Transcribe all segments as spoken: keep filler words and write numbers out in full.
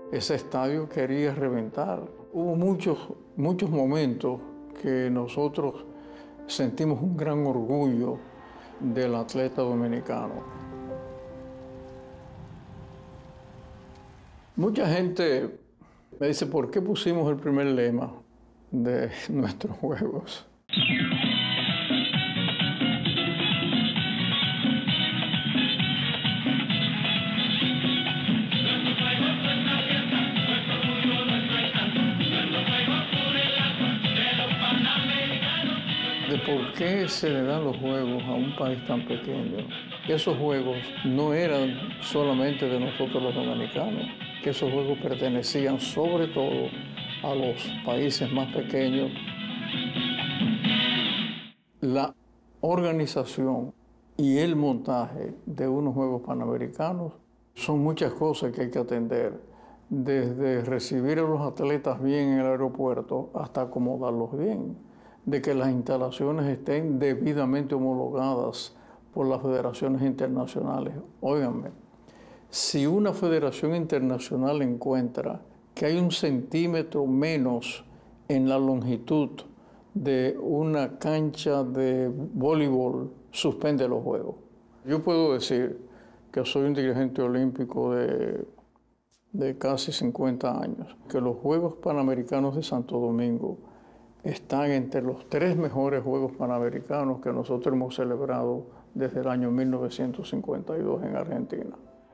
Ese estadio quería reventar. Hubo muchos, muchos momentos que nosotros sentimos un gran orgullo del atleta dominicano. Mucha gente me dice, ¿por qué pusimos el primer lema de nuestros juegos? De por qué se le dan los juegos a un país tan pequeño. Esos juegos no eran solamente de nosotros los dominicanos, que esos juegos pertenecían sobre todo a los países más pequeños. La organización y el montaje de unos Juegos Panamericanos son muchas cosas que hay que atender, desde recibir a los atletas bien en el aeropuerto hasta acomodarlos bien, de que las instalaciones estén debidamente homologadas por las federaciones internacionales. Óiganme, si una federación internacional encuentra que hay un centímetro menos en la longitud de una cancha de voleibol, suspende los juegos. Yo puedo decir que soy un dirigente olímpico de, de casi cincuenta años, que los Juegos Panamericanos de Santo Domingo están entre los tres mejores Juegos Panamericanos que nosotros hemos celebrado desde el año mil novecientos cincuenta y dos en Argentina.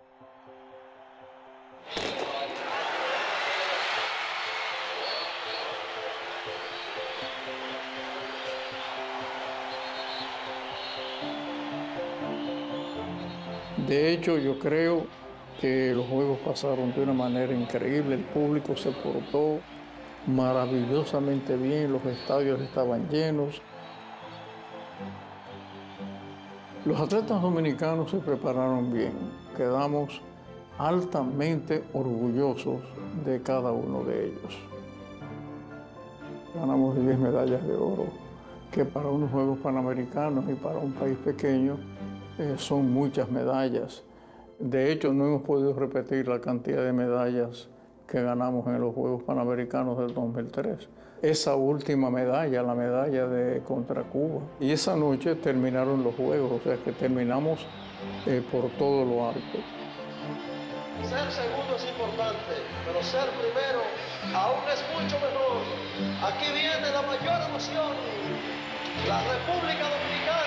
De hecho, yo creo que los Juegos pasaron de una manera increíble, el público se portó maravillosamente bien, los estadios estaban llenos. Los atletas dominicanos se prepararon bien, quedamos altamente orgullosos de cada uno de ellos. Ganamos diez medallas de oro, que para unos Juegos Panamericanos y para un país pequeño eh, son muchas medallas. De hecho, no hemos podido repetir la cantidad de medallas que ganamos en los Juegos Panamericanos del dos mil tres. Esa última medalla, la medalla de contra Cuba. Y esa noche terminaron los Juegos, o sea que terminamos eh, por todo lo alto. Ser segundo es importante, pero ser primero aún es mucho mejor. Aquí viene la mayor emoción, la República Dominicana.